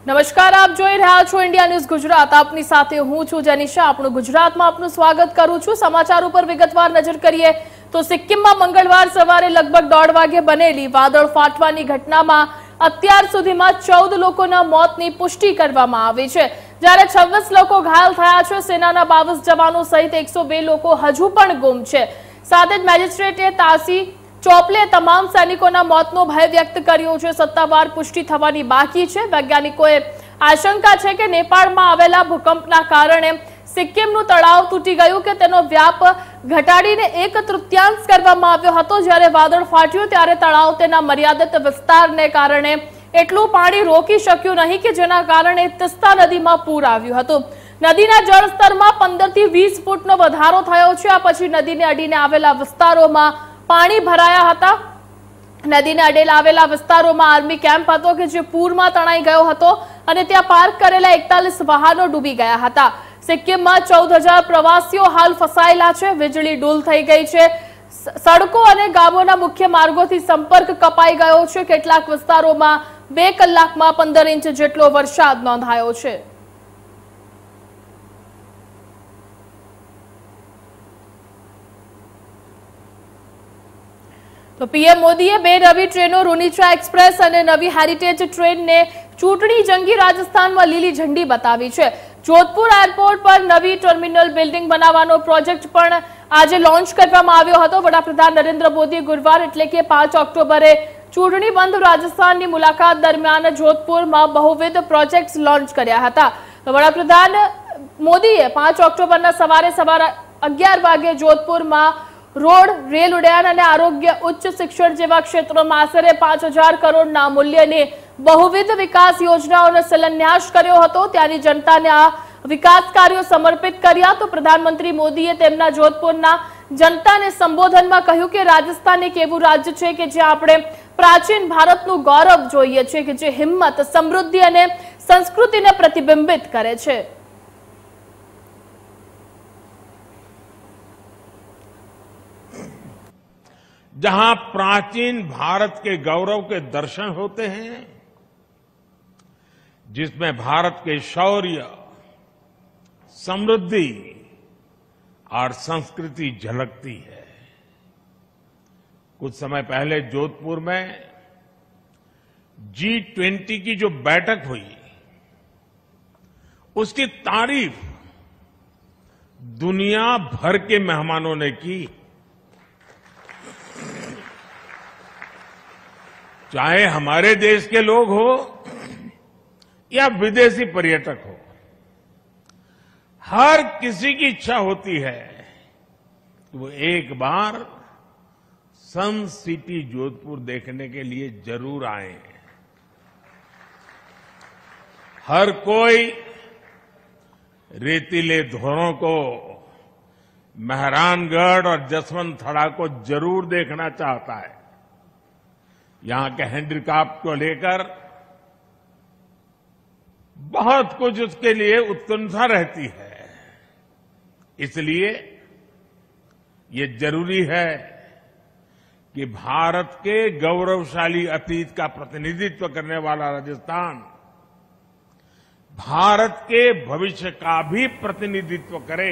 નમસ્કાર, આપ જોઈ રહ્યા છો ઇન્ડિયા ન્યૂઝ ગુજરાત। આપની સાથે હું છું જેનિશા। આપણું ગુજરાતમાં આપનું સ્વાગત કરું છું। સમાચાર ઉપર વિગતવાર નજર કરીએ તો સિક્કિમમાં મંગળવાર સવારે લગભગ 1:30 વાગે બનેલી વાદળ ફાટવાની ઘટનામાં અત્યાર સુધીમાં 14 લોકોના મોતની પુષ્ટિ કરવામાં આવી છે, જ્યારે 26 લોકો ઘાયલ થયા છે। સેનાના 22 જવાનો સહિત 102 લોકો હજુ પણ ગુમ છે। સાથે જ મેજિસ્ટ્રેટે તાસી ચોપલે તમામ સૈનિકોના મોતનો ભય વ્યક્ત કર્યો છે। સત્તાવાર પુષ્ટિ થવાની બાકી છે। વૈજ્ઞાનિકોએ આશંકા છે કે નેપાળમાં આવેલા ભૂકંપના કારણે સિક્કિમનું તળાવ તૂટી ગયું કે તેનો વ્યાપ ઘટાડીને 1/3 કરવામાં આવ્યો હતો। જ્યારે વાદળ ફાટ્યું ત્યારે તળાવ તેના મર્યાદિત વિસ્તારને કારણે એટલું પાણી રોકી શક્યું નહીં કે જેના કારણે તિસ્તા નદીમાં પૂર આવ્યું હતું। નદીના જળસ્તરમાં 15 થી 20 ફૂટનો વધારો થયો છે। આ પછી નદીને અડીને આવેલા વિસ્તારોમાં પાણી ભરાયા હતા। નદીને અડેલા આવેલા વિસ્તારોમાં આર્મી કેમ્પ હતો કે જે પૂરમાં તણાઈ ગયો હતો અને ત્યાં પાર્ક કરેલા 41 વાહનો ડૂબી ગયા હતા। સિક્કિમમાં 14,000 પ્રવાસીઓ હાલ ફસાયેલા છે। વીજળી ડૂલ થઈ ગઈ છે। સડકો અને ગામોના મુખ્ય માર્ગોથી સંપર્ક કપાઈ ગયો છે। કેટલાક વિસ્તારોમાં 2 કલાકમાં 15 ઇંચ જેટલો વરસાદ નોંધાયો છે। तो पीएम मोदीए 2 नवी ट्रेनों रुनीचा एक्सप्रेस और नवी हेरिटेज ट्रेन ने चूंटणी जंगी राजस्थान में लीली झंडी बतावी छे। जोधपुर एरपोर्ट पर नवी टर्मिनल बिल्डिंग बनावानो प्रोजेक्ट पण आज लॉन्च करवामां आव्यो हतो। वडाप्रधान नरेंद्र मोदी गुरुवार एटले के 5 ऑक्टोबरे चूंटणी बंध राजस्थान की मुलाकात दरमियान जोधपुर में बहुविध प्रोजेक्ट्स लॉन्च कर्या हता। तो वडाप्रधान मोदीए 5 ऑक्टोबर सवारे 11 वागे जोधपुर में रोड, रेल उड्डयन और आरोग्य, उच्च शिक्षण जेवा क्षेत्रों में आशरे 5,000 करोड़ मूल्यनी बहुविध विकास योजनाओं शिलान्यास कर्यो हतो। त्यानी जनता ने आ विकास कार्यों समर्पित कर्या। तो प्रधानमंत्री मोदीए तेमना जोधपुरना जनता ने संबोधन में कह्युं कि राजस्थान एक एवुं राज्य छे के जे आपणे प्राचीन भारतनुं गौरव जोईए छे के जे हिम्मत, समृद्धि और संस्कृति ने प्रतिबिंबित करे छे। जहां प्राचीन भारत के गौरव के दर्शन होते हैं, जिसमें भारत के शौर्य, समृद्धि और संस्कृति झलकती है। कुछ समय पहले जोधपुर में G20 की जो बैठक हुई, उसकी तारीफ दुनिया भर के मेहमानों ने की। चाहे हमारे देश के लोग हो या विदेशी पर्यटक हो, हर किसी की इच्छा होती है कि वो एक बार सन सिटी जोधपुर देखने के लिए जरूर आए। हर कोई रेतीले धोरों को, मेहरानगढ़ और जसवंत थड़ा को जरूर देखना चाहता है। यहां के हैंडीक्राफ्ट को लेकर बहुत कुछ उसके लिए उत्कंठा रहती है। इसलिए ये जरूरी है कि भारत के गौरवशाली अतीत का प्रतिनिधित्व करने वाला राजस्थान भारत के भविष्य का भी प्रतिनिधित्व करे।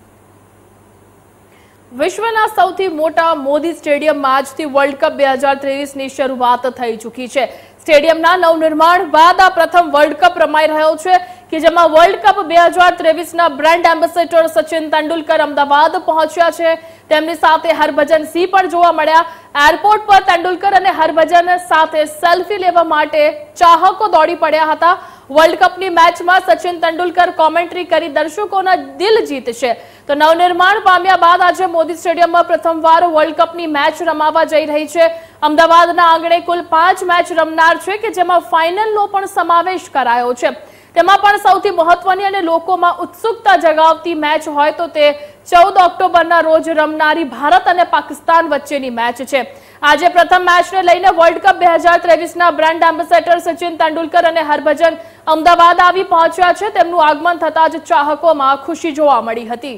विश्वना सौथी मोटा मोदी स्टेडियम में आजथी वर्ल्ड कप 2023 ની શરૂઆત થઈ ચૂકી છે। સ્ટેડિયમના નવનિર્માણ બાદ આ પ્રથમ વર્લ્ડ કપ રમાઈ રહ્યો છે કે જેમાં વર્લ્ડ કપ 2023 ના બ્રાન્ડ એમ્બેસેડર સચિન તેંડુલકર અમદાવાદ પહોંચ્યા છે। તેમની સાથે હરભજન સિંહ પણ જોવા મળ્યા। એરપોર્ટ પર તેંડુલકર અને હરભજન સાથે સેલ્ફી લેવા માટે ચાહકો દોડી પડ્યા હતા। वर्ल्ड कपनी मैच में सचिन तेंडुलकर कॉमेंट्री करी दर्शकों दिल जीतशे। तो नवनिर्माण पाम्या बाद आज मोदी स्टेडियम में प्रथमवार वर्ल्ड कपनी मैच रमावा जई रही है। अमदावादना आंगणे कुल 5 मैच रमनार छे के जेमां फाइनलनो पण समावेश करायो छे। तेमां पण सौथी महत्वनी अने लोकोमां उत्सुकता जगावती मैच होय तो ते 14 ऑक्टोबरना रोज रमनारी भारत अने पाकिस्तान वच्चेनी मैच छे। आज प्रथम मैच ने लईने वर्ल्ड कप 2023 ना ब्रांड एम्बेसेडर सचिन तेंडुलकर और हरभजन अमदावाद आवी पहोंच्या छे। तेमनुं आगमन थता ज चाहकोमां खुशी जोवा मळी हती।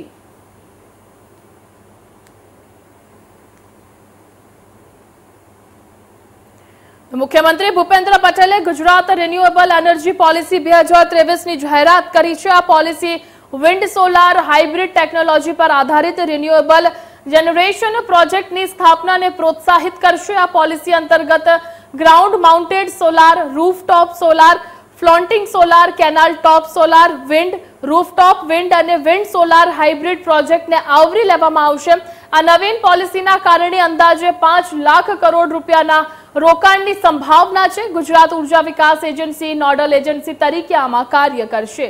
મુખ્યમંત્રી ભૂપેન્દ્ર પટેલે ગુજરાત રિન્યુએબલ એનર્જી પોલિસી 2023ની જાહેરાત કરી છે। આ policy wind solar hybrid technology પર આધારિત રિન્યુએબલ जनरेशन प्रोजेक्टની સ્થાપનાને પ્રોત્સાહિત કરશે। આ પોલિસી અંતર્ગત ground mounted solar, rooftop solar, floating solar, canal top solar, wind, rooftop wind અને વિન્ડ સોલાર હાઇબ્રિડ પ્રોજેક્ટને આવરી લેવામાં આવશે। આ નવીન પોલિસીના કારણે અંદાજે 5 લાખ કરોડ રૂપિયાના રોકાણની સંભાવના છે। ગુજરાત ઉર્જા વિકાસ એજન્સી નોડલ એજન્સી તરીકે આમાં કાર્ય કરશે।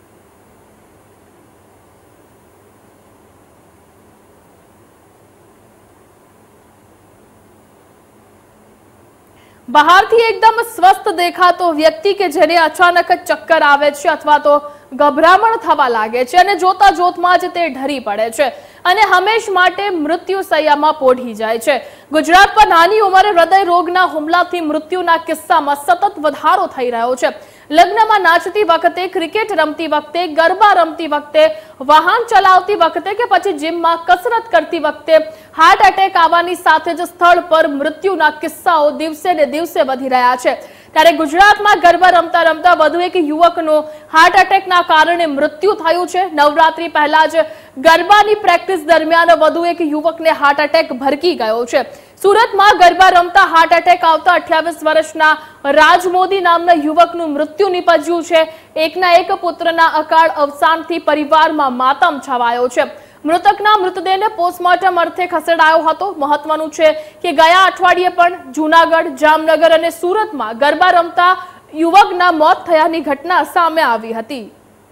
બહારથી એકદમ સ્વસ્થ દેખાતો વ્યક્તિ કે જેને અચાનક ચક્કર આવે છે અથવા તો ગભરામણ થવા લાગે છે અને જોતા જોતમાં જ તે ઢરી પડે છે અને હંમેશ માટે મૃત્યુ સૈયામાં પોઢી જાય છે। ગુજરાત પર નાની ઉંમરે હૃદય રોગના હુમલાથી મૃત્યુના કિસ્સામાં સતત વધારો થઈ રહ્યો છે। લગ્નમાં નાચતી વખતે, ક્રિકેટ રમતી વખતે, ગરબા રમતી વખતે, વાહન ચલાવતી વખતે કે પછી જીમમાં કસરત કરતી વખતે હાર્ટ એટેક આવવાની સાથે જ સ્થળ પર મૃત્યુના કિસ્સાઓ દિવસે ને દિવસે વધી રહ્યા છે। ત્યારે ગુજરાતમાં ગરબા રમતા રમતા વધુ એક યુવકનું હાર્ટ એટેકના કારણે મૃત્યુ થયું છે। નવરાત્રી પહેલા જ ગરબાની પ્રેક્ટિસ દરમિયાન વધુ એક યુવકને હાર્ટ એટેક ભરકી ગયો છે। સુરતમાં ગરબા રમતા હાર્ટ એટેક આવતા 28 વર્ષના રાજ મોદી નામના યુવકનું મૃત્યુ નિપજ્યું છે। એકના એક પુત્રના અકાળ અવસાનથી પરિવારમાં માતમ છવાયો છે। મૃતકના મૃતદેહને પોસ્ટમોર્ટમ અર્થે ખસેડાયો હતો। મહત્વનું છે કે ગયા અઠવાડિયે પણ જૂનાગઢ, જામનગર અને સુરતમાં ગરબા રમતા યુવકના મોત થયાની ઘટના સામે આવી હતી।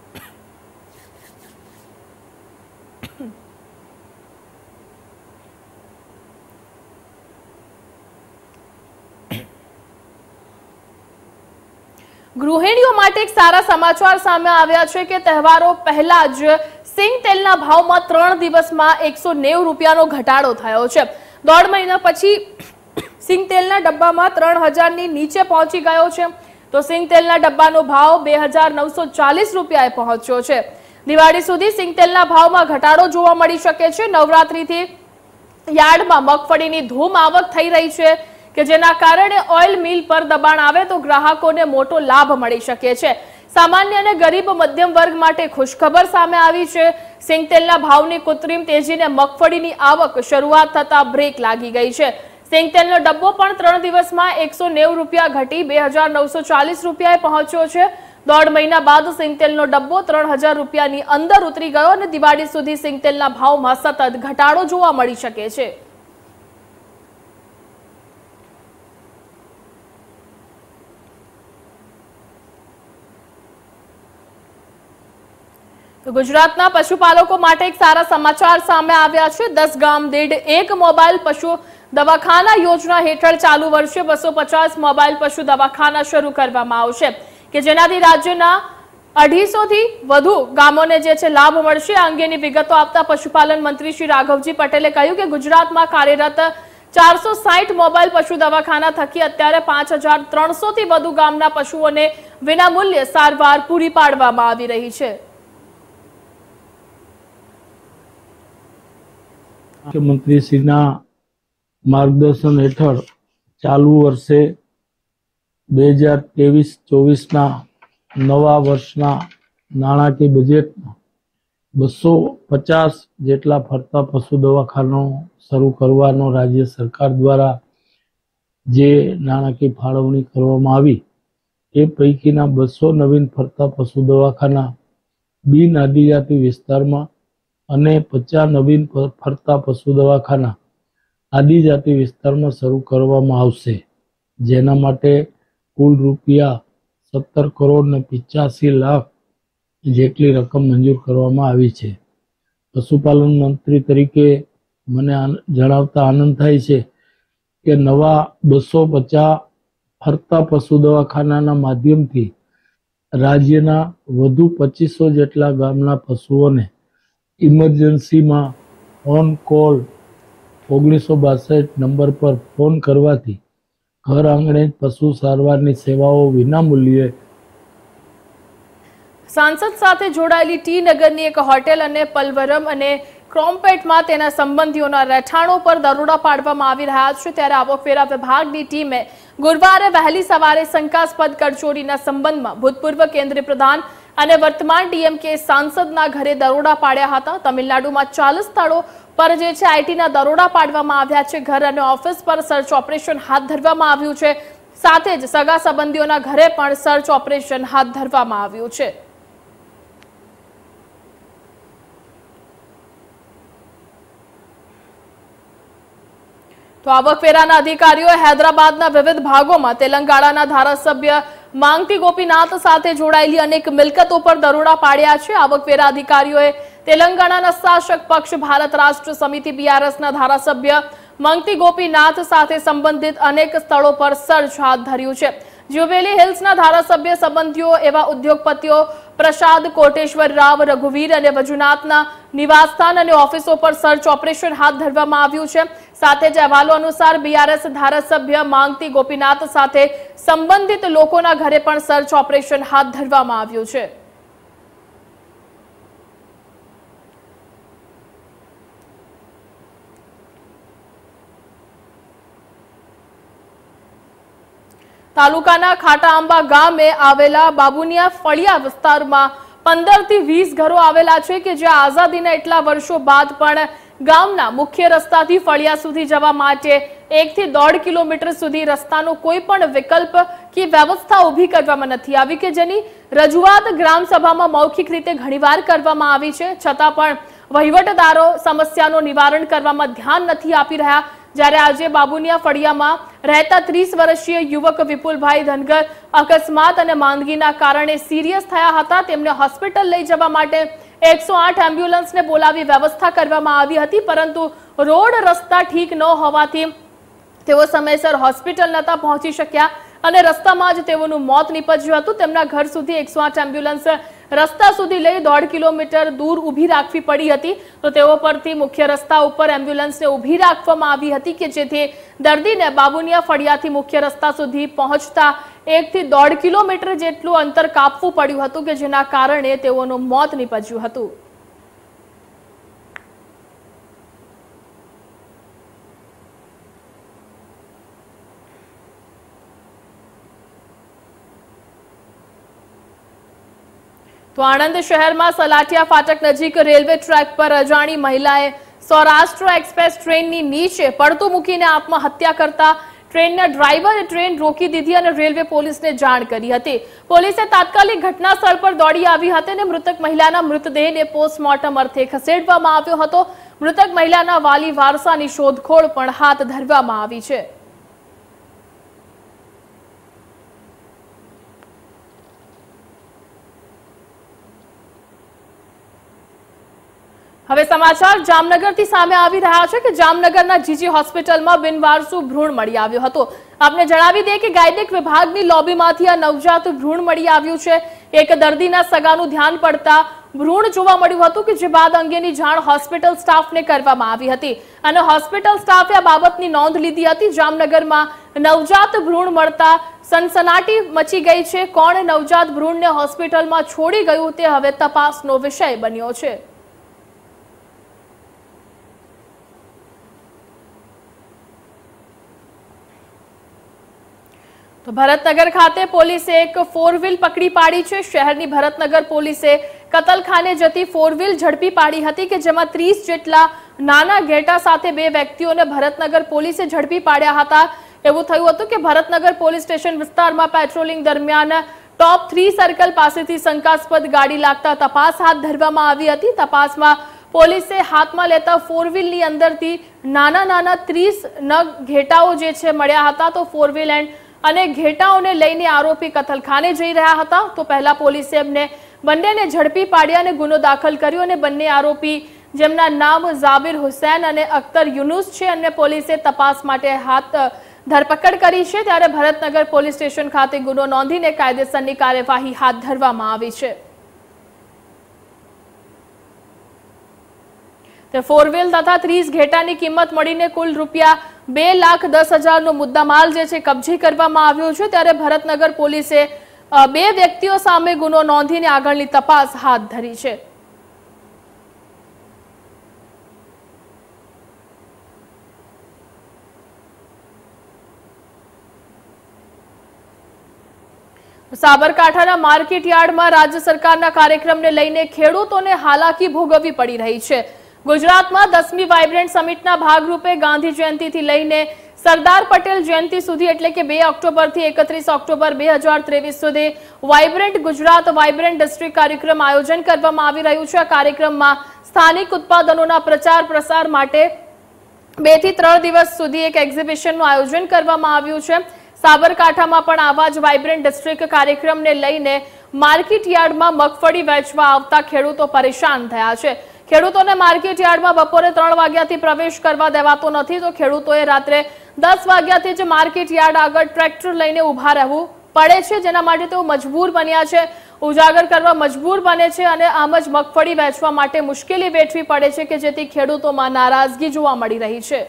ગૃહિણીઓ માટે એક સારા સમાચાર સામે આવ્યા છે કે તહેવારો પહેલા જ સિંગ તેલના ભાવમાં 3 દિવસમાં 190 રૂપિયાનો ઘટાડો થયો છે। 1.5 મહિના પછી સિંગ તેલના ડબ્બામાં 3000ની નીચે પહોંચી ગયો છે તો સિંગ તેલના ડબ્બાનો ભાવ 2940 રૂપિયાએ પહોંચ્યો છે। દિવાળી સુધી સિંગ તેલના ભાવમાં ઘટાડો જોવા મળી શકે છે। નવરાત્રીથી યાર્ડમાં મગફળીની ધૂમ આવક થઈ રહી છે કે જેના કારણે ઓઇલ મિલ પર દબાણ આવે તો ગ્રાહકોને મોટો લાભ મળી શકે છે। સામાન્ય અને ગરીબ મધ્યમ વર્ગ માટે ખુશખબર સામે આવી છે। સિંગ તેલના ભાવની કૃત્રિમ તેજીને મગફળીની આવક શરૂઆત થતા બ્રેક લાગી ગઈ છે। સિંગ તેલનો ડબ્બો પણ 3 દિવસમાં 190 રૂપિયા ઘટી 2940 રૂપિયાએ પહોંચ્યો છે। 1.5 મહિના બાદ સિંગ તેલનો ડબ્બો 3000 રૂપિયાની અંદર ઉતરી ગયો અને દિવાળી સુધી સિંગ તેલના ભાવમાં સતત ઘટાડો જોવા મળી શકે છે। તો ગુજરાતના પશુપાલકો માટે એક સારા સમાચાર સામે આવ્યા છે। 10 ગામ દીઠ 1 મોબાઈલ પશુ દવાખાના યોજના હેઠળ ચાલુ વર્ષે 250 મોબાઈલ પશુ દવાખાના શરૂ કરવામાં આવશે કે જેનાથી રાજ્યના 250થી વધુ ગામોને જે છે લાભ મળશે। આ અંગેની વિગતો આપતા પશુપાલન મંત્રી શ્રી રાઘવજી પટેલે કહ્યું કે ગુજરાતમાં કાર્યરત 460 મોબાઈલ પશુ દવાખાના થકી અત્યારે 5300થી વધુ ગામના પશુઓને વિનામૂલ્યે સારવાર પૂરી પાડવામાં આવી રહી છે। મુખ્યમંત્રીશ્રીના માર્ગદર્શન હેઠળ ચાલુ વર્ષે 2023-24ના નવા વર્ષના નાણાકીય બજેટમાં 250 જેટલા ફરતા પશુ દવાખાનો શરૂ કરવાનો રાજ્ય સરકાર દ્વારા જે નાણાકીય ફાળવણી કરવામાં આવી એ પૈકીના 200 નવીન ફરતા પશુ દવાખાના બિન આદિજાતિ વિસ્તારમાં અને 50 નવીન ફરતા પશુ દવાખાના આદિજાતિ વિસ્તારમાં શરૂ કરવામાં આવશે। જેના માટે કુલ રૂપિયા 17 કરોડ ને 85 લાખ જેટલી રકમ મંજૂર કરવામાં આવી છે। પશુપાલન મંત્રી તરીકે મને જણાવતા આનંદ થાય છે કે નવા 250 ફરતા પશુ દવાખાનાના માધ્યમથી રાજ્યના વધુ 2500 જેટલા ગામના પશુઓને ઇમરજન્સીમાં ઓન કોલ 1962 નંબર પર ફોન કરવાથી ઘર આંગણે પશુ સારવારની સેવાઓ વિનામૂલ્યે। સાંસદ સાથે જોડાયેલી ટી નગરની એક હોટેલ અને પલવરમ અને ક્રોમ્પેટમાં તેના સંબંધીઓના રહેઠાણો પર દરોડા પાડવામાં આવી રહ્યા છે। ત્યારે આવકવેરા વિભાગની ટીમે ગુરુવારે વહેલી સવારે શંકાસ્પદ કરચોરીના સંબંધમાં ભૂતપૂર્વ કેન્દ્રીય પ્રધાન અને વર્તમાન ડીએમકે સાંસદના ઘરે દરોડા પાડ્યા હતા। તમિલનાડુમાં 40 સ્થળો પર જે છે આઈટીના દરોડા પાડવામાં આવ્યા છે। ઘર અને ઓફિસ પર સર્ચ ઓપરેશન હાથ ધરવામાં આવ્યું છે। સાથે જ સગા સંબંધીઓના ઘરે પણ સર્ચ ઓપરેશન હાથ ધરવામાં આવ્યું છે। તો આવકવેરાના અધિકારીઓએ હૈદરાબાદના વિવિધ ભાગોમાં તેલંગાણાના ધારાસભ્ય માંગતી ગોપીનાથ સાથે જોડાયેલી અનેક મિલકતો પર દરોડા પાડ્યા છે। આવકવેરા અધિકારીઓએ તેલંગાણાના શાસક પક્ષ ભારત રાષ્ટ્ર સમિતિ બીઆરએસના ધારાસભ્ય માંગતી ગોપીનાથ સાથે સંબંધિત અનેક સ્થળો પર સર્ચ હાથ ધર્યું છે। જ્યુબિલી હિલ્સના ધારાસભ્ય સંબંધીઓ એવા ઉદ્યોગપતિઓ પ્રસાદ કોટેશ્વર રાવ રઘુવીર અને વજુનાથના નિવાસસ્થાન અને ઓફિસો પર સર્ચ ઓપરેશન હાથ ધરવામાં આવ્યું છે। સાથે જ અહેવાલો અનુસાર બીઆરએસ ધારાસભ્ય માંગતી ગોપીનાથ સાથે સંબંધિત લોકોના ઘરે પણ સર્ચ ઓપરેશન હાથ ધરવામાં આવ્યું છે। તાલુકાના ખાટા આંબા ગામે આવેલા બાબુનિયા ફળિયા વિસ્તારમાં 15 થી 20 ઘરો આવેલા છે કે જે આઝાદીના એટલા વર્ષો બાદ પણ ગામના મુખ્ય રસ્તાથી ફળિયા સુધી જવા માટે 1 થી 1.5 કિલોમીટર સુધી રસ્તાનો કોઈ પણ વિકલ્પ કે વ્યવસ્થા ઊભી કરવામાં નથી આવી કે જેની રજૂઆત ગ્રામ સભામાં મૌખિક રીતે ઘણીવાર કરવામાં આવી છે। છતાં પણ વહીવટદારો સમસ્યાનો નિવારણ કરવામાં ધ્યાન નથી આપી રહ્યા। જ્યારે આજે બાબુનિયા ફળિયામાં રહેતા 30 વર્ષીય યુવક વિપુલભાઈ ધનગર અકસ્માત અને માંદગીના કારણે સિરિયસ થયા હતા। તેમને હોસ્પિટલ લઈ જવા માટે 108 એમ્બ્યુલન્સને બોલાવી વ્યવસ્થા કરવામાં આવી હતી, પરંતુ રોડ રસ્તા ઠીક ન હોવાથી તેઓ સમયસર હોસ્પિટલ નતા પહોંચી શક્યા અને રસ્તામાં જ તેઓનું મોત નીપજ્યું હતું। તેમના ઘર સુધી 108 એમ્બ્યુલન્સ રસ્તા સુધી લઈ 1.5 કિલોમીટર દૂર ઊભી રાખવી પડી હતી। તો તેઓ પરથી મુખ્ય રસ્તા ઉપર એમ્બ્યુલન્સને ઊભી રાખવામાં આવી હતી કે જેથી દર્દીને બાબુનિયા ફળિયાથી મુખ્ય રસ્તા સુધી પહોંચતા 1 થી 1.5 કિલોમીટર જેટલું અંતર કાપવું પડ્યું હતું કે જેના કારણે તેઓનું મોત નીપજ્યું હતું। तो आणंद शहर में सलाटिया फाटक नजीक रेलवे ट्रेक पर अजाणी महिलाए सौराष्ट्र एक्सप्रेस ट्रेन नीचे पड़तू मूकीने आत्महत्या करता ट्रेन ड्राइवरे ट्रेन रोकी दीधी और रेलवे पुलिस ने जाण करी हती। पुलिसे तात्कालिक घटना स्थल पर दौड़ी आवी हती ने मृतक महिलाना मृतदेह ने पोस्टमोर्टम अर्थे खसेडवामां आव्यो हतो। मृतक महिलाना वाली वारसानी शोधखोळ पण हाथ धरवामां आवी छे। હવે સમાચાર જામનગરથી સામે આવી રહ્યા છે કે જામનગરના જીજી હોસ્પિટલમાં બિનવારસુ ભ્રૂણ મળી આવ્યો હતો। આપને જણાવી દઈએ કે ગાયનેક વિભાગની લોબીમાંથી આ નવજાત ભ્રૂણ મળી આવ્યું છે। એક દર્દીના સગાનું ધ્યાન પડતા ભ્રૂણ જોવા મળ્યું હતું કે જે બાદ અંગેની જાણ હોસ્પિટલ સ્ટાફને કરવામાં આવી હતી અને હોસ્પિટલ સ્ટાફે આ બાબતની નોંધ લીધી હતી। જામનગરમાં નવજાત ભ્રૂણ મળતા સનસનાટી મચી ગઈ છે। કોણ નવજાત ભ્રૂણને હોસ્પિટલમાં છોડી ગયું તે હવે તપાસનો વિષય બન્યો છે। तो भरतनगर खाते पोलीसे एक 4 व्हील पकड़ी पाड़ी छे। शहरनी भरतनगर पोलीसे कतलखाने जती 4 व्हील झड़पी पाड़ी हती के जेमां 30 जेटला नाना घेटा साथे 2 व्यक्तिओने भरतनगर पोलीसे झड़पी पाड्या हता। एवुं थयुं हतुं के भरतनगर पोलीस स्टेशन विस्तारमां पेट्रोलिंग दरमियान टॉप 3 सर्कल पासेथी शंकास्पद गाड़ी लागता तपास हाथ धरवामां आवी हती। तपासमां पोलीसे हाथमां लेता 4 व्हीलनी अंदरथी नाना नाना 30 नग घेटाओ जे छे मळ्या हता। तो 4 व्हील एंड અને ઘેટાઓને લઈને આરોપી કતલખાને જઈ રહ્યા હતા। તો પહેલા પોલીસે એમને બંનેને ઝડપી પાડ્યા અને ગુનો દાખલ કર્યો અને બંને આરોપી જેમના નામ ઝાબિર હુસૈન અને અખ્તર યુનુસ છે અને પોલીસે તપાસ માટે હાથ ધરપકડ કરી છે। ત્યારે ભરતનગર પોલીસ સ્ટેશન ખાતે ગુનો નોંધીને કાયદેસરની કાર્યવાહી હાથ ધરવામાં આવી છે। તે 4 व्हील तथा 30 घेटानी किंमत मळीने कुल रूपिया 2,10,000 मुद्दामाल जे छे कब्जे करवामां आव्यो छे। त्यारे भरतनगर पोलीसे 2 व्यक्तिओ सामे गुनो नोंधीने आगळनी तपास हाथ धरी छे। સાબરકાંઠાના માર્કેટ યાર્ડમાં રાજ્ય સરકારના કાર્યક્રમને લઈને ખેડૂતોને હાલાકી ભોગવવી પડી રહી છે। ગુજરાતમાં 10મી વાઇબ્રન્ટ સમિટના ભાગરૂપે ગાંધી જયંતિથી લઈને સરદાર પટેલ જયંતિ સુધી એટલે કે 2 ઓક્ટોબરથી 31 ઓક્ટોબર 2023 સુધી વાઇબ્રન્ટ ગુજરાત વાઇબ્રન્ટ ડિસ્ટ્રિક્ટ કાર્યક્રમ આયોજન કરવામાં આવી રહ્યું છે। આ કાર્યક્રમમાં સ્થાનિક ઉત્પાદનોના પ્રચાર પ્રસાર માટે 2 થી 3 દિવસ સુધી એક એક્ઝિબિશનનું આયોજન કરવામાં આવ્યું છે। સાબરકાંઠામાં પણ આવા જ વાઇબ્રન્ટ ડિસ્ટ્રિક્ટ કાર્યક્રમને લઈને માર્કેટ યાર્ડમાં મગફળી વેચવા આવતા ખેડૂતો પરેશાન થયા છે। ખેડૂતોને માર્કેટ યાર્ડમાં બપોરે 3 વાગ્યાથી પ્રવેશ કરવા દેવાતો નથી, તો ખેડૂતોએ રાત્રે 10 વાગ્યાથી જ માર્કેટ યાર્ડ આગળ ટ્રેક્ટર લઈને ઊભા રહેવું પડે છે, જેના માટે તેઓ મજબૂર બન્યા છે, ઉજાગર કરવા મજબૂર બને છે અને આમ જ મગફળી વેચવા માટે મુશ્કેલી વેઠવી પડે છે કે જેથી ખેડૂતોમાં નારાજગી જોવા મળી રહી છે।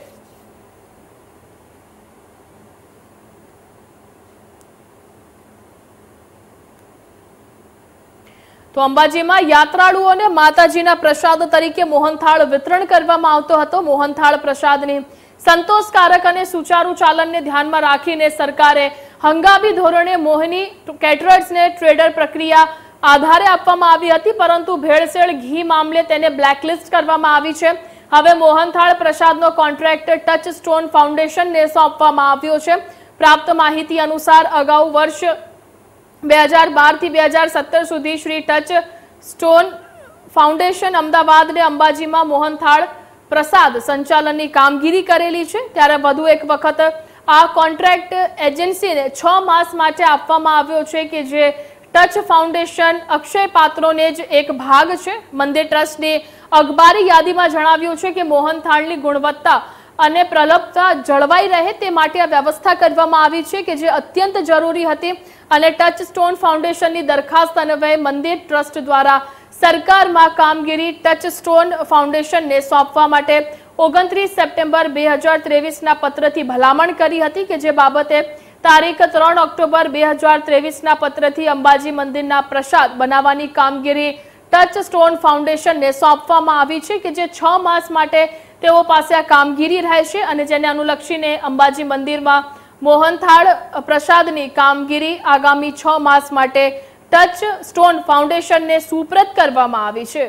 તો અંબાજીમાં યાત્રાળુઓને માતાજીના પ્રસાદ તરીકે મોહનથાળ વિતરણ કરવામાં આવતો હતો। મોહનથાળ પ્રસાદની સંતોષકારક અને સુચારુ ચાલનને ધ્યાનમાં રાખીને સરકારે હંગામી ધોરણે મોહની કેટરર્સને ટ્રેડર પ્રક્રિયા આધારે આપવામાં આવી હતી, પરંતુ ભેળસેળ ઘી મામલે તેને બ્લેકલિસ્ટ કરવામાં આવી છે। હવે મોહનથાળ પ્રસાદનો કોન્ટ્રાક્ટ ટચ સ્ટોન ફાઉન્ડેશનને સોંપવામાં આવ્યો છે। પ્રાપ્ત માહિતી અનુસાર અગાઉ વર્ષ 2012 થી 2017 સુધી Shri touch stone foundation Ahmedabad ને અંબાજીમાં મોહનથાળ પ્રસાદ સંચાલનની કામગીરી કરેલી છે। ત્યારે વધુ એક વખત આ કોન્ટ્રાક્ટ એજન્સીને 6 માસ માટે આપવામાં આવ્યો છે કે જે ટચ ફાઉન્ડેશન અક્ષય પાત્રોને જ એક ભાગ છે। મંદિર ટ્રસ્ટની અખબારી યાદીમાં જણાવ્યું છે કે મોહનથાળની ગુણવત્તા અને પ્રલભતા જળવાઈ રહે તે માટે આ વ્યવસ્થા કરવામાં આવી છે કે જે અત્યંત જરૂરી હતી અને ટચ સ્ટોન ફાઉન્ડેશનની દરખાસ્ત અન્વયે મંદિર ટ્રસ્ટ દ્વારા સરકારમાં કામગીરી ટચ સ્ટોન ફાઉન્ડેશનને સોંપવા માટે 29 સપ્ટેમ્બર 2023ના પત્રથી ભલામણ કરી હતી કે જે બાબતે તારીખ 3 ઓક્ટોબર 2023ના પત્રથી અંબાજી મંદિરના પ્રસાદ બનાવવાની કામગીરી ટચ સ્ટોન ફાઉન્ડેશનને સોંપવામાં આવી છે કે જે 6 માસ માટે તેઓ પાસે આ કામગીરી રહેશે અને જેને અનુલક્ષીને અંબાજી મંદિરમાં મોહનથાળ પ્રસાદની કામગીરી આગામી 6 માસ માટે ટચ સ્ટોન ફાઉન્ડેશનને સુપ્રત કરવામાં આવી છે।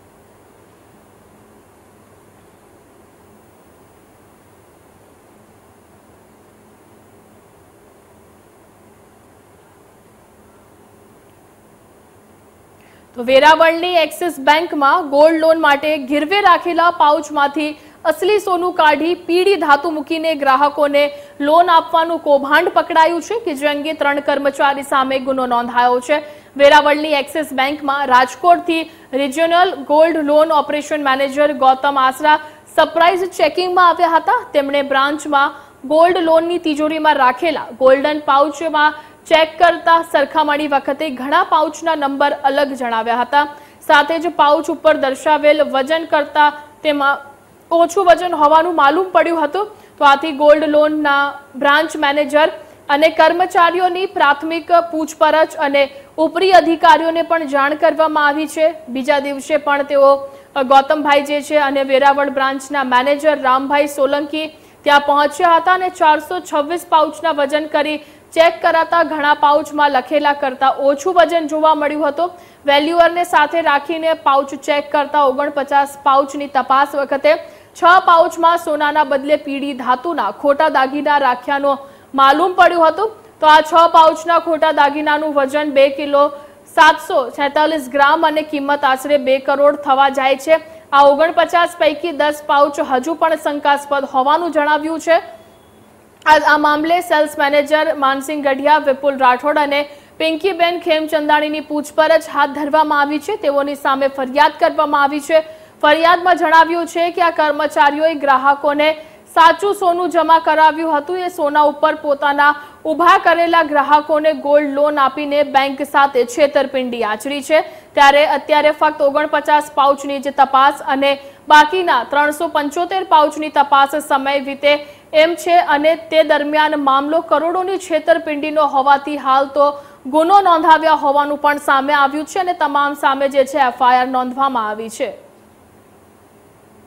તો વેરાવળની એક્સિસ બેંકમાં ગોલ્ડ લોન માટે ગીરવે રાખેલા પાઉચમાંથી અસલી સોનું કાઢી પીળી ધાતુ મૂકીને ગ્રાહકોને લોન આપવાનું કૌભાંડ પકડાયું છે કે જે અંગે 3 કર્મચારી સામે ગુનો નોંધાયો છે। વેરાવળની એક્સિસ બેંકમાં રાજકોટથી regional gold loan operation manager Gautam Asra surprise ચેકિંગમાં આવ્યા હતા। તેમણે બ્રાન્ચમાં ગોલ્ડ લોનની તિજોરીમાં રાખેલા ગોલ્ડન પાઉચમાં ચેક કરતા સરખામણી વખતે ઘણા પાઉચના નંબર અલગ જણાવ્યા હતા। સાથે જ પાઉચ ઉપર દર્શાવેલ વજન કરતા તેમાં ઓછું વજન હોવાનું માલુમ પડ્યું હતું। તો આથી ગોલ્ડ લોનના બ્રાન્ચ મેનેજર અને કર્મચારીઓની પ્રાથમિક પૂછપરછ અને ઉપરી અધિકારીઓને પણ જાણ કરવામાં આવી છે। બીજા દિવસે પણ તેઓ ગૌતમભાઈ જે છે અને વેરાવળ બ્રાન્ચના મેનેજર રામભાઈ સોલંકી ત્યાં પહોંચ્યા હતા અને 426 પાઉચના વજન કરી ચેક કરાતા ઘણા પાઉચમાં લખેલા કરતા ઓછું વજન જોવા મળ્યું હતું। વેલ્યુઅરને સાથે રાખીને પાઉચ ચેક કરતા 49 પાઉચની તપાસ વખતે 6 પાઉચમાં સોનાના બદલે પીળી ધાતુના ખોટા દાગીના રાખ્યાનો માલુમ પડ્યું હતું। તો આ 6 પાઉચના ખોટા દાગીનાનું વજન 2 કિલો 746 ગ્રામ અને કિંમત આશરે 2 કરોડ થવા જાય છે। આ 49 પૈકી 10 પાઉચ હજુ પણ શંકાસ્પદ હોવાનું જણાવ્યું છે। આ મામલે સેલ્સ મેનેજર માનસિંહ ગઢિયા, વિપુલ રાઠોડ અને પિંકીબેન ખેમચંદાણીની પૂછપરછ હાથ ધરવામાં આવી છે। તેઓની સામે ફરિયાદ કરવામાં આવી છે। ફરિયાદમાં જણાવ્યું છે કે આ કર્મચારીઓએ ગ્રાહકોને સાચું સોનું જમા કરાવ્યું હતું। એ સોના ઉપર પોતાના ઊભા કરેલા ગ્રાહકોને ગોલ્ડ લોન આપીને બેંક સાથે છેતરપિંડી આચરી છે। ત્યારે અત્યારે ફક્ત 49 પાઉચની જ તપાસ અને બાકીના 375 પાઉચની તપાસ સમય વીતે એમ છે અને તે દરમિયાન મામલો કરોડોની છેતરપિંડીનો હોવાથી હાલ તો ગુનો નોંધાવ્યા હોવાનું પણ સામે આવ્યું છે અને તમામ સામે જે છે એફઆઈઆર નોંધવામાં આવી છે।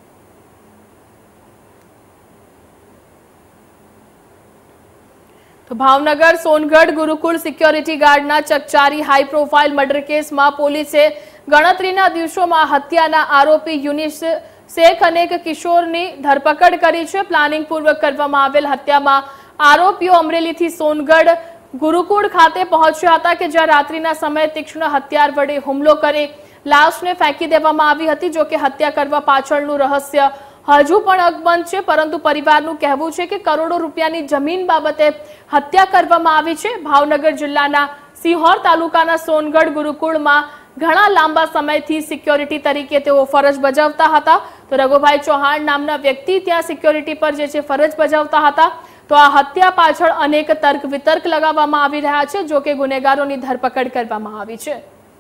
તો તો ભાવનગર સોનગઢ ગુરુકુળ સિક્યોરિટી ગાર્ડના ચકચારી હાઈ પ્રોફાઇલ મર્ડર કેસમાં પોલીસે ગણતરીના દિવસોમાં હત્યાના આરોપી યુનિસ શેખ અને એક કિશોરની ધરપકડ કરી છે. પ્લાનિંગ પૂર્વક કરવામાં આવેલ હત્યામાં આરોપીઓ અમરેલીથી સોનગઢ ગુરુકુળ ખાતે પહોંચ્યા હતા કે જ્યાં રાત્રિના સમયે તીક્ષ્ણ હથિયાર વડે હુમલો કરી લાશને ફેંકી દેવામાં આવી હતી. જો કે હત્યા કરવા પાછળનું રહસ્ય હજુ પણ અકબંધ છે, પરંતુ પરિવારનું કહેવું છે કે કરોડો રૂપિયાની જમીન બાબતે હત્યા કરવામાં આવી છે. ભાવનગર જિલ્લાના સિહોર તાલુકાના સોનગઢ ગુરુકુળમાં ઘણા લાંબા સમયથી સિક્યોરિટી તરીકે તેઓ ફરજ બજાવતા હતા. તો રઘુભાઈ ચૌહાણ નામના વ્યક્તિ ત્યાં સિક્યોરિટી પર જે છે ફરજ બજાવતા હતા. તો આ હત્યા પાછળ અનેક તર્ક વિતર્ક લગાવવામાં આવી રહ્યા છે. જો કે ગુનેગારોની ધરપકડ કરવામાં આવી છે.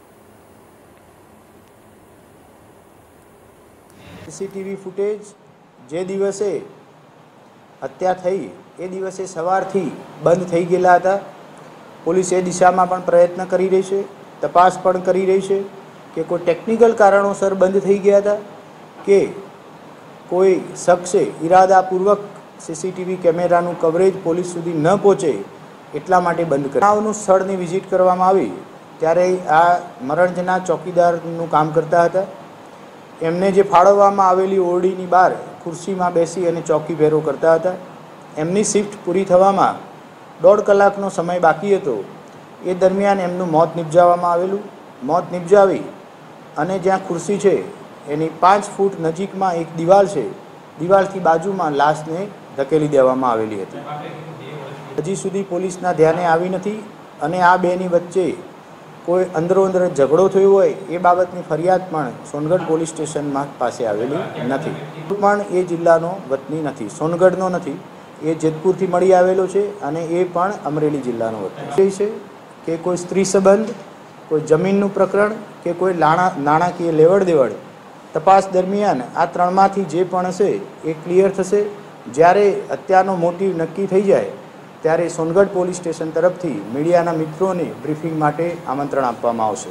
સીસીટીવી ફૂટેજ જે દિવસે હત્યા થઈ એ દિવસે સવારથી બંધ થઈ ગયેલા હતા. પોલીસ એ દિશામાં પણ પ્રયત્ન કરી રહી છે, તપાસ પણ કરી રહી છે કે કોઈ ટેકનિકલ કારણોસર બંધ થઈ ગયા હતા કે કોઈ શખ્સે ઇરાદાપૂર્વક સીસીટીવી કેમેરાનું કવરેજ પોલીસ સુધી ન પહોંચે એટલા માટે બંધ કર્યું. સ્થળની વિઝિટ કરવામાં આવી ત્યારે આ મરણજના ચોકીદારનું કામ કરતા હતા. એમને જે ફાળવવામાં આવેલી ઓરડીની બહાર ખુરશીમાં બેસી અને ચોકી ભેરો કરતા હતા. એમની શિફ્ટ પૂરી થવામાં 1.5 કલાકનો સમય બાકી હતો. એ દરમિયાન એમનું મોત નિપજાવવામાં આવેલું. મોત નિપજાવી અને જ્યાં ખુરશી છે એની 5 ફૂટ નજીકમાં એક દિવાલ છે, દિવાલથી બાજુમાં લાશને ધકેલી દેવામાં આવેલી હતી. હજી સુધી પોલીસના ધ્યાને આવી નથી અને આ બેની વચ્ચે કોઈ અંદરોઅંદર ઝઘડો થયો હોય એ બાબતની ફરિયાદ પણ સોનગઢ પોલીસ સ્ટેશનમાં પાસે આવેલી નથી. પણ એ જિલ્લાનો વતની નથી, સોનગઢનો નથી, એ જેતપુરથી મળી આવેલો છે અને એ પણ અમરેલી જિલ્લાનો વતની છે. કે કોઈ સ્ત્રી સંબંધ, કોઈ જમીનનું પ્રકરણ કે કોઈ નાણાકીય લેવડ દેવડ તપાસ દરમિયાન આ ત્રણમાંથી જે પણ હશે એ ક્લિયર થશે. જ્યારે હત્યાનો મોટિવ નક્કી થઈ જાય ત્યારે સોનગઢ પોલીસ સ્ટેશન તરફથી મીડિયાના મિત્રોને બ્રીફિંગ માટે આમંત્રણ આપવામાં આવશે.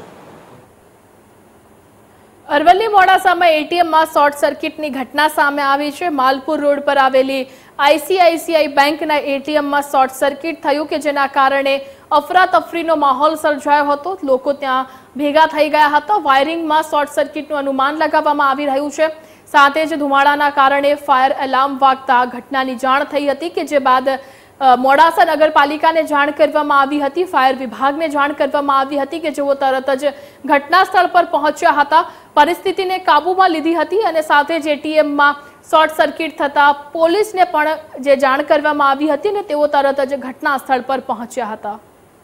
અરવલ્લી મોડાસામાં એટીએમમાં શોર્ટ સર્કિટની ઘટના સામે આવી છે. માલપુર રોડ પર આવેલી આઈસીઆઈસીઆઈ બેંકના એટીએમમાં શોર્ટ સર્કિટ થયું કે જેના કારણે અફરાતફરીનો માહોલ સર્જાયો હતો. લોકો ત્યાં ભેગા થઈ ગયા હતા. વાયરિંગમાં શોર્ટ સર્કિટનું અનુમાન લગાવવામાં આવી રહ્યું છે. સાથે જ ધુમાડાના કારણે ફાયર એલાર્મ વાગતા ઘટનાની જાણ થઈ હતી કે જે બાદ મોડાસા નગરપાલિકાને જાણ કરવામાં આવી હતી. ફાયર વિભાગને જાણ કરવામાં આવી હતી કે જેઓ તરત જ ઘટના સ્થળ પર પહોંચ્યા હતા, પરિસ્થિતિને કાબૂમાં લીધી હતી અને સાથે જ એટીએમમાં શોર્ટ સર્કિટ થતા પોલીસને પણ જે જાણ કરવામાં આવી હતી ને તેઓ તરત જ ઘટના સ્થળ પર પહોંચ્યા હતા.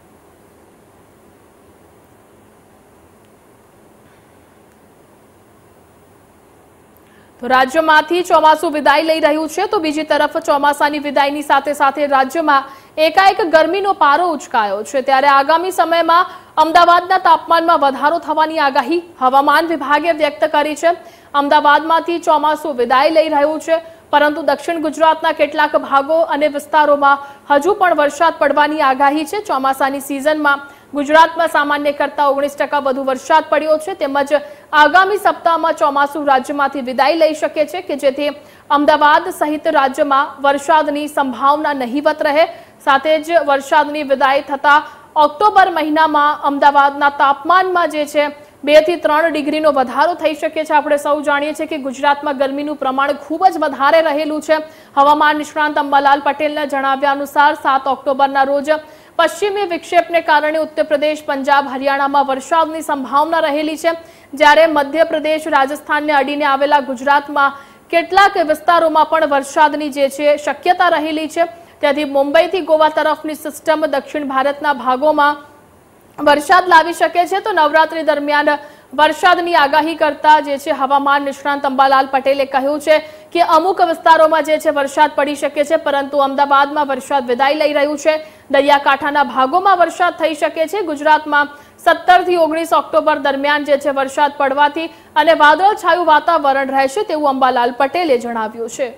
તો રાજ્યમાંથી ચોમાસું વિદાય લઈ રહ્યું છે, તો બીજી તરફ ચોમાસાની વિદાયની સાથે સાથે રાજ્યમાં એકાએક ગરમીનો પારો ઉચકાયો છે. ત્યારે આગામી સમયમાં અમદાવાદના તાપમાનમાં વધારો થવાની આગાહી હવામાન વિભાગે વ્યક્ત કરી છે. અમદાવાદમાંથી ચોમાસું વિદાય લઈ રહ્યું છે, પરંતુ દક્ષિણ ગુજરાતના કેટલાક ભાગો અને વિસ્તારોમાં હજુ પણ વરસાદ પડવાની આગાહી છે. ચોમાસાની સિઝનમાં ગુજરાતમાં સામાન્ય કરતાં 19% વધુ વરસાદ પડ્યો છે. તેમજ આગામી સપ્તાહમાં ચોમાસું રાજ્યમાંથી વિદાય લઈ શકે છે કે જેથી અમદાવાદ સહિત રાજ્યમાં વરસાદની સંભાવના નહીવત રહે. સાથે જ વરસાદની વિદાય થતા ઓક્ટોબર મહિનામાં અમદાવાદના તાપમાનમાં જે છે 2 થી 3 ડિગ્રીનો વધારો થઈ શકે છે. આપણે સૌ જાણીએ છીએ કે ગુજરાતમાં ગરમીનું પ્રમાણ ખૂબ જ વધારે રહેલું છે. હવામાન નિષ્ણાંત અંબાલાલ પટેલના જણાવ્યા અનુસાર 7 ઓક્ટોબરના રોજ પશ્ચિમી વિક્ષેપને કારણે ઉત્તર પ્રદેશ, પંજાબ, હરિયાણામાં વરસાદની સંભાવના રહેલી છે. જ્યારે મધ્યપ્રદેશ, રાજસ્થાનને અડીને આવેલા ગુજરાતમાં કેટલાક વિસ્તારોમાં પણ વરસાદની જે છે શક્યતા રહેલી છે. ત્યાંથી મુંબઈથી ગોવા તરફની સિસ્ટમ દક્ષિણ ભારતના ભાગોમાં વરસાદ લાવી શકે છે. તો નવરાત્રી દરમિયાન વરસાદની આગાહી કરતા જે છે હવામાન નિષ્ણાંત અંબાલાલ પટેલે કહ્યું છે કે અમુક વિસ્તારોમાં જે છે વરસાદ પડી શકે છે, પરંતુ અમદાવાદમાં વરસાદ વિદાય લઈ રહ્યું છે. દરિયાકાંઠાના ભાગોમાં વરસાદ થઈ શકે છે. ગુજરાતમાં 17 થી 19 ઓક્ટોબર દરમિયાન જે છે વરસાદ પડવાથી અને વાદળછાયું વાતાવરણ રહેશે તેવું અંબાલાલ પટેલે જણાવ્યું છે.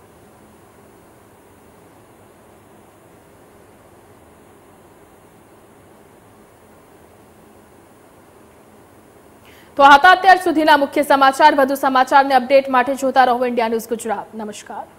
તો હતા અત્યાર સુધીના મુખ્ય સમાચાર. વધુ સમાચારને અપડેટ માટે જોતા રહો ઇન્ડિયા ન્યૂઝ ગુજરાત. નમસ્કાર.